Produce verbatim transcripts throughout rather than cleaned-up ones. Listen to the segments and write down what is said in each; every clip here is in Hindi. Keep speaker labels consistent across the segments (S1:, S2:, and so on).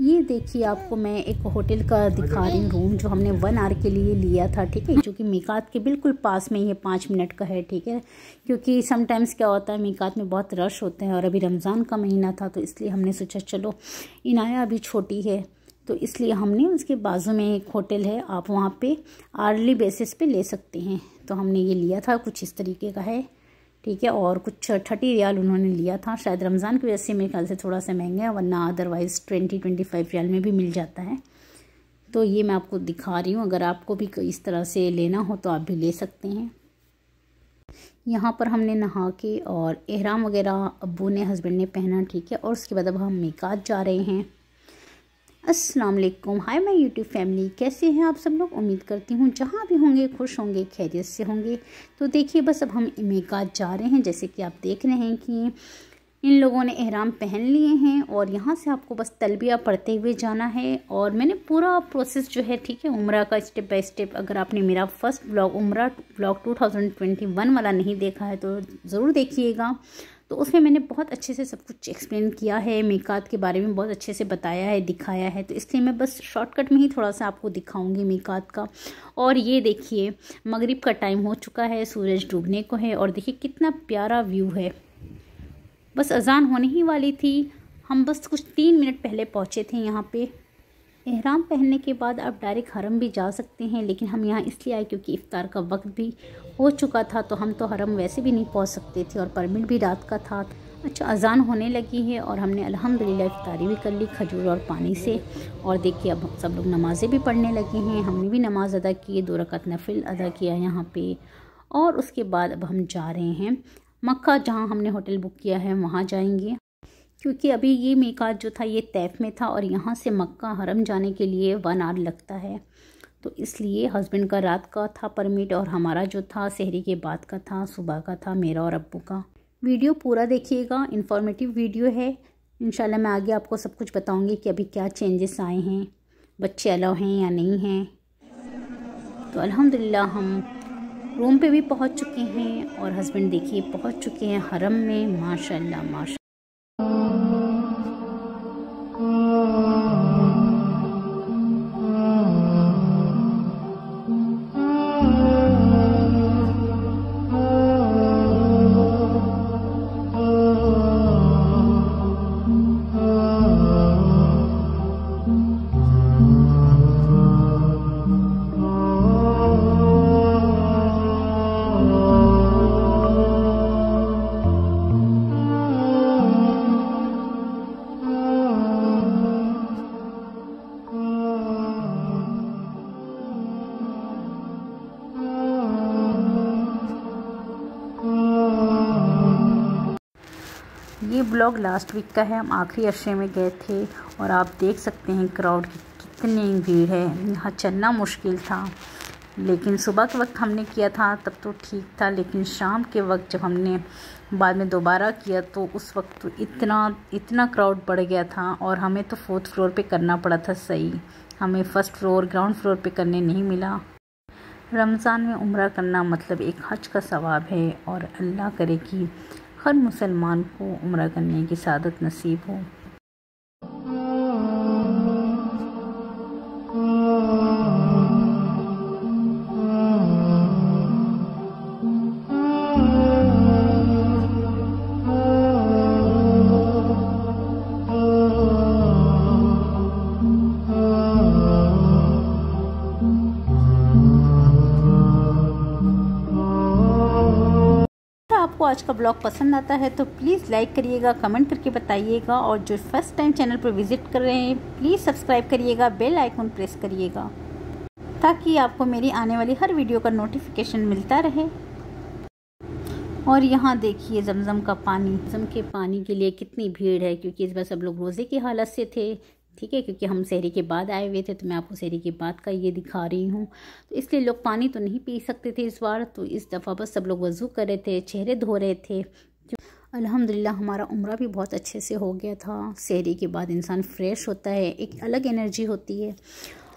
S1: ये देखिए, आपको मैं एक होटल का दिखा रही हूँ रूम, जो हमने वन आवर के लिए लिया था, ठीक है, जो कि मीकात के बिल्कुल पास में ही है, पाँच मिनट का है, ठीक है। क्योंकि समटाइम्स क्या होता है, मीकात में बहुत रश होते हैं और अभी रमज़ान का महीना था, तो इसलिए हमने सोचा चलो इनाया अभी छोटी है, तो इसलिए हमने उसके बाजू में एक होटल है, आप वहाँ पे आर्ली बेसिस पे ले सकते हैं। तो हमने ये लिया था, कुछ इस तरीके का है, ठीक है। और कुछ थर्टी रियाल उन्होंने लिया था, शायद रमज़ान की वजह से मेरे ख्याल से थोड़ा सा महंगा है, वरना अदरवाइज़ ट्वेंटी ट्वेंटी फाइव रियाल में भी मिल जाता है। तो ये मैं आपको दिखा रही हूँ, अगर आपको भी इस तरह से लेना हो तो आप भी ले सकते हैं। यहाँ पर हमने नहा के और एहराम वगैरह अब्बू ने हस्बैंड ने पहना, ठीक है। और उसके बाद अब हम मीकात जा रहे हैं। अस्सलाम वालेकुम, हाय माय यूट्यूब फैमिली, कैसे हैं आप सब लोग। उम्मीद करती हूँ जहाँ भी होंगे खुश होंगे, खैरियत से होंगे। तो देखिए, बस अब हम मीकात जा रहे हैं। जैसे कि आप देख रहे हैं कि इन लोगों ने एहराम पहन लिए हैं और यहाँ से आपको बस तलबिया पढ़ते हुए जाना है। और मैंने पूरा प्रोसेस जो है, ठीक है, उम्रा का स्टेप बाय स्टेप, अगर आपने मेरा फर्स्ट ब्लॉग उम्रा blog two thousand twenty one वाला नहीं देखा है तो ज़रूर देखिएगा। तो उसमें मैंने बहुत अच्छे से सब कुछ एक्सप्लेन किया है, मीकात के बारे में बहुत अच्छे से बताया है, दिखाया है। तो इसलिए मैं बस शॉर्टकट में ही थोड़ा सा आपको दिखाऊंगी मीकात का। और ये देखिए, मगरिब का टाइम हो चुका है, सूरज डूबने को है और देखिए कितना प्यारा व्यू है। बस अजान होने ही वाली थी, हम बस कुछ तीन मिनट पहले पहुँचे थे यहाँ पे। एहराम पहनने के बाद आप डायरेक्ट हरम भी जा सकते हैं, लेकिन हम यहाँ इसलिए आए क्योंकि इफ्तार का वक्त भी हो चुका था, तो हम तो हरम वैसे भी नहीं पहुँच सकते थे और परमिट भी रात का था। अच्छा, अजान होने लगी है और हमने अल्हम्दुलिल्लाह इफ्तारी भी कर ली खजूर और पानी से। और देखिए, अब सब लोग नमाज़ें भी पढ़ने लगे हैं, हमने भी नमाज़ अदा की, दो रकात नफिल अदा किया यहाँ पे। और उसके बाद अब हम जा रहे हैं मक्का, जहाँ हमने होटल बुक किया है वहाँ जाएंगे। क्योंकि अभी ये मीकात जो था ये तैफ में था और यहाँ से मक्का हरम जाने के लिए वन आवर लगता है, तो इसलिए हस्बैंड का रात का था परमिट और हमारा जो था सहरी के बाद का था, सुबह का था, मेरा और अब्बू का। वीडियो पूरा देखिएगा, इन्फॉर्मेटिव वीडियो है। इंशाल्लाह मैं आगे आपको सब कुछ बताऊँगी कि अभी क्या चेंजेस आए हैं, बच्चे अलाउ हैं या नहीं हैं। तो अल्हम्दुलिल्लाह हम रूम पे भी पहुँच चुके हैं और हस्बैंड देखिए पहुँच चुके हैं हरम में। माशाल्लाह माशा ये ब्लॉग लास्ट वीक का है, हम आखिरी अरसे में गए थे और आप देख सकते हैं क्राउड की कितनी भीड़ है। यहाँ चलना मुश्किल था, लेकिन सुबह के वक्त हमने किया था तब तो ठीक था, लेकिन शाम के वक्त जब हमने बाद में दोबारा किया तो उस वक्त तो इतना इतना क्राउड बढ़ गया था और हमें तो फोर्थ फ्लोर पे करना पड़ा था सही, हमें फर्स्ट फ्लोर ग्राउंड फ्लोर पे करने नहीं मिला। रमज़ान में उम्रा करना मतलब एक हज का सवाब है और अल्लाह करे कि हर मुसलमान को उम्रा करने की सादत नसीब हो। आपको आज का ब्लॉग पसंद आता है तो प्लीज़ लाइक करिएगा, कमेंट करके बताइएगा, और जो फर्स्ट टाइम चैनल पर विजिट कर रहे हैं प्लीज़ सब्सक्राइब करिएगा, बेल आइकन प्रेस करिएगा ताकि आपको मेरी आने वाली हर वीडियो का नोटिफिकेशन मिलता रहे। और यहाँ देखिए जमज़म का पानी, जमज़म के पानी के लिए कितनी भीड़ है, क्योंकि इस बार सब लोग रोज़े की हालत से थे, ठीक है, क्योंकि हम सहरी के बाद आए हुए थे, तो मैं आपको सहरी के बाद का ये दिखा रही हूँ। तो इसलिए लोग पानी तो नहीं पी सकते थे इस बार, तो इस दफ़ा बस सब लोग वज़ू कर रहे थे, चेहरे धो रहे थे। अल्हम्दुलिल्लाह हमारा उम्रा भी बहुत अच्छे से हो गया था। सहरी के बाद इंसान फ्रेश होता है, एक अलग एनर्जी होती है।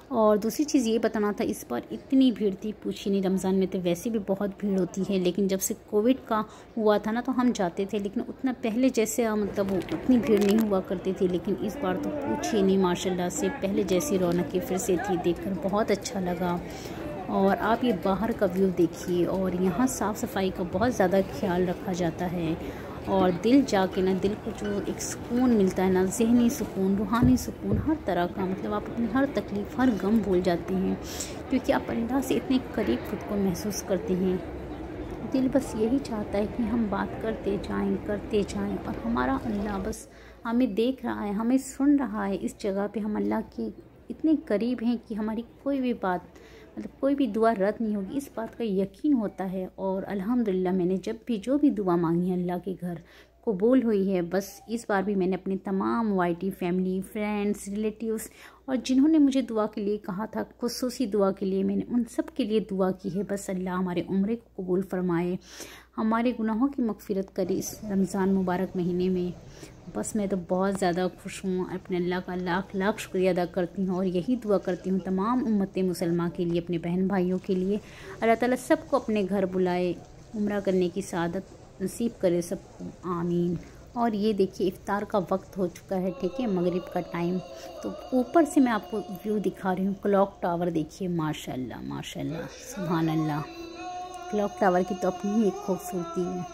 S1: और दूसरी चीज़ ये बताना था, इस बार इतनी भीड़ थी पूछी नहीं। रमज़ान में तो वैसे भी बहुत भीड़ होती है, लेकिन जब से कोविड का हुआ था ना तो हम जाते थे, लेकिन उतना पहले जैसे मतलब उतनी भीड़ नहीं हुआ करती थी। लेकिन इस बार तो पूछिए नहीं, माशाल्लाह से पहले जैसी रौनकें फिर से थी, देखकर बहुत अच्छा लगा। और आप ये बाहर का व्यू देखिए, और यहाँ साफ़ सफाई का बहुत ज़्यादा ख्याल रखा जाता है। और दिल जाके ना, दिल को जो एक सुकून मिलता है ना, ज़हनी सुकून, रूहानी सुकून, हर तरह का, मतलब आप अपनी हर तकलीफ़, हर गम भूल जाते हैं, क्योंकि आप अल्लाह से इतने करीब खुद को महसूस करते हैं। दिल बस यही चाहता है कि हम बात करते जाएं करते जाएं, और हमारा अल्लाह बस हमें देख रहा है, हमें सुन रहा है। इस जगह पे हम अल्लाह के इतने करीब हैं कि हमारी कोई भी बात, मतलब कोई भी दुआ रद्द नहीं होगी, इस बात का यकीन होता है। और अल्हम्दुलिल्लाह मैंने जब भी जो भी दुआ मांगी है अल्लाह के घर कबूल हुई है। बस इस बार भी मैंने अपने तमाम वाईटी फैमिली, फ्रेंड्स, रिलेटिव्स और जिन्होंने मुझे दुआ के लिए कहा था, खुसूसी दुआ के लिए, मैंने उन सब के लिए दुआ की है। बस अल्लाह हमारे उम्रे को कबूल फरमाए, हमारे गुनाहों की मगफिरत करे इस रमज़ान मुबारक महीने में। बस मैं तो बहुत ज़्यादा खुश हूँ, अपने अल्लाह का लाख लाख शुक्रिया अदा करती हूँ, और यही दुआ करती हूँ तमाम उम्मत मुसलमान के लिए, अपने बहन भाइयों के लिए, अल्लाह ताला सबको अपने घर बुलाए, उम्रा करने की सआदत नसीब करे सबको, आमीन। और ये देखिए इफ्तार का वक्त हो चुका है, ठीक है, मगरिब का टाइम। तो ऊपर से मैं आपको व्यू दिखा रही हूँ, क्लॉक टावर देखिए, माशाल्लाह माशाल्लाह, सुभान अल्लाह। क्लॉक टावर की तो अपनी ही एक खूबसूरती है।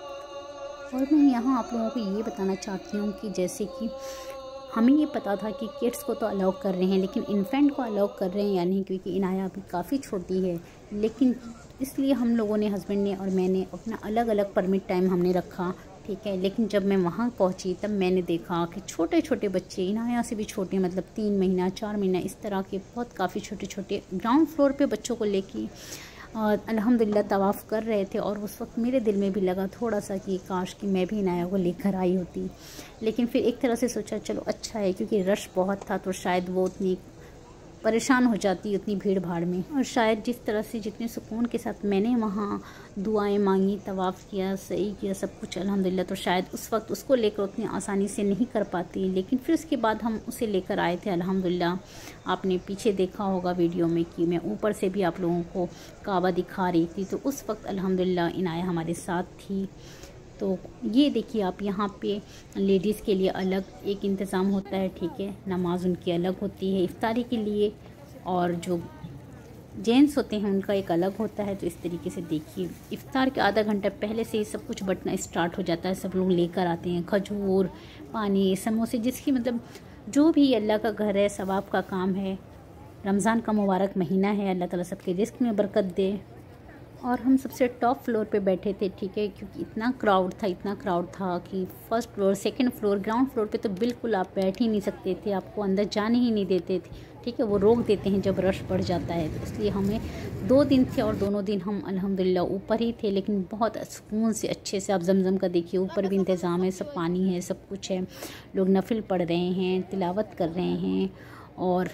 S1: और मैं यहाँ आप लोगों को ये बताना चाहती हूँ कि जैसे कि हमें ये पता था कि किड्स को तो अलाउ कर रहे हैं, लेकिन इन्फेंट को अलाउ कर रहे हैं या नहीं, क्योंकि इनाया अभी काफ़ी छोटी है। लेकिन इसलिए हम लोगों ने, हस्बैंड ने और मैंने, अपना अलग अलग परमिट टाइम हमने रखा, ठीक है। लेकिन जब मैं वहाँ पहुँची तब मैंने देखा कि छोटे छोटे बच्चे, इनाया से भी छोटे, मतलब तीन महीना चार महीना इस तरह के, बहुत काफ़ी छोटे छोटे ग्राउंड फ्लोर पे बच्चों को लेके और अल्हम्दुलिल्लाह तवाफ़ कर रहे थे। और उस वक्त मेरे दिल में भी लगा थोड़ा सा कि काश कि मैं भी इनाया को लेकर आई होती। लेकिन फिर एक तरह से सोचा चलो अच्छा है, क्योंकि रश बहुत था तो शायद वो उतनी परेशान हो जाती उतनी भीड़ भाड़ में। और शायद जिस तरह से, जितने सुकून के साथ मैंने वहाँ दुआएं मांगी, तवाफ़ किया, सही किया सब कुछ अल्हम्दुलिल्लाह, तो शायद उस वक्त उसको लेकर उतनी आसानी से नहीं कर पाती। लेकिन फिर उसके बाद हम उसे लेकर आए थे अल्हम्दुलिल्लाह। आपने पीछे देखा होगा वीडियो में कि मैं ऊपर से भी आप लोगों को काबा दिखा रही थी, तो उस वक्त अल्हम्दुलिल्लाह इनाया हमारे साथ थी। तो ये देखिए आप, यहाँ पे लेडीज़ के लिए अलग एक इंतज़ाम होता है, ठीक है, नमाज उनकी अलग होती है इफ्तारी के लिए, और जो जेंट्स होते हैं उनका एक अलग होता है। तो इस तरीके से देखिए इफ्तार के आधा घंटा पहले से ही सब कुछ बंटना स्टार्ट हो जाता है, सब लोग लेकर आते हैं खजूर, पानी, समोसे, जिसकी मतलब जो भी अल्लाह का घर है, सवाब का काम है, रमज़ान का मुबारक महीना है, अल्लाह ताला सबके रिस्क में बरकत दे। और हम सबसे टॉप फ्लोर पे बैठे थे, ठीक है, क्योंकि इतना क्राउड था, इतना क्राउड था कि first floor, second floor, ground floor पे तो बिल्कुल आप बैठ ही नहीं सकते थे, आपको अंदर जाने ही नहीं देते थे, ठीक है, वो रोक देते हैं जब रश बढ़ जाता है। तो इसलिए हमें दो दिन थे और दोनों दिन हम अल्हम्दुलिल्लाह ऊपर ही थे, लेकिन बहुत सुकून से अच्छे से। आप जमजम का देखिए, ऊपर भी इंतज़ाम है, सब पानी है, सब कुछ है, लोग नफिल पढ़ रहे हैं, तिलावत कर रहे हैं, और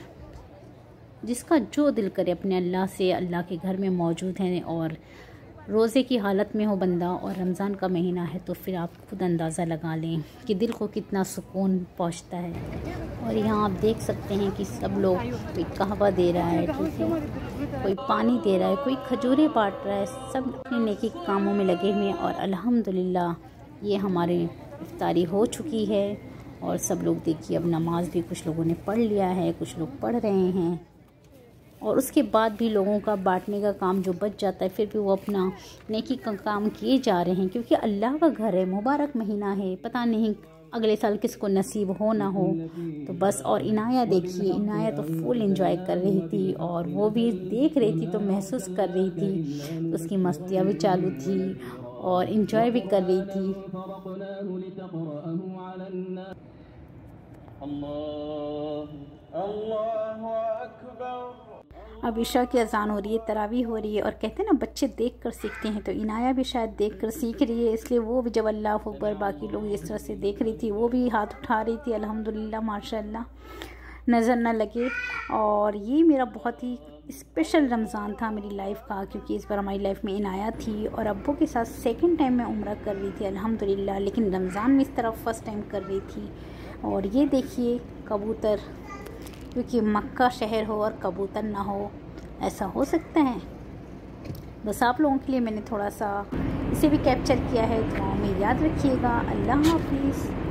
S1: जिसका जो दिल करे अपने अल्लाह से, अल्लाह के घर में मौजूद हैं। और रोज़े की हालत में हो बंदा और रमज़ान का महीना है, तो फिर आप खुद अंदाज़ा लगा लें कि दिल को कितना सुकून पहुंचता है। और यहाँ आप देख सकते हैं कि सब लोग, कोई कहवा दे रहा है, ठीक है, कोई पानी दे रहा है, कोई खजूरें बांट रहा है, सब अपने नेकी कामों में लगे हुए हैं। और अल्हम्दुलिल्लाह ये हमारे इफ्तारी हो चुकी है, और सब लोग देखिए अब नमाज भी कुछ लोगों ने पढ़ लिया है, कुछ लोग पढ़ रहे हैं। और उसके बाद भी लोगों का बांटने का काम जो बच जाता है, फिर भी वो अपना नेकी का काम किए जा रहे हैं, क्योंकि अल्लाह का घर है, मुबारक महीना है, पता नहीं अगले साल किसको नसीब हो ना हो। तो बस, और इनाया देखिए, इनाया तो फुल एंजॉय कर रही थी, और वो भी देख रही थी तो महसूस कर रही थी, तो उसकी मस्तियाँ भी चालू थी और एंजॉय भी कर रही थी। अब इशा की अजान हो रही है, तरावीह हो रही है, और कहते हैं ना बच्चे देख कर सीखते हैं, तो इनाया भी शायद देख कर सीख रही है, इसलिए वो भी जब अल्लाह अकबर बाकी लोग इस तरह से देख रही थी, वो भी हाथ उठा रही थी। अल्हम्दुलिल्लाह माशाल्लाह, नज़र न लगे। और ये मेरा बहुत ही स्पेशल रमज़ान था मेरी लाइफ का, क्योंकि इस बार हमारी लाइफ में इनाया थी, और अब्बू के साथ सेकंड टाइम मैं उम्रा कर रही थी अल्हम्दुलिल्लाह, लेकिन रमज़ान में इस तरह फर्स्ट टाइम कर रही थी। और ये देखिए कबूतर, क्योंकि मक्का शहर हो और कबूतर ना हो, ऐसा हो सकता है। बस आप लोगों के लिए मैंने थोड़ा सा इसे भी कैप्चर किया है। दुआओं में याद रखिएगा। अल्लाह हाफिज़।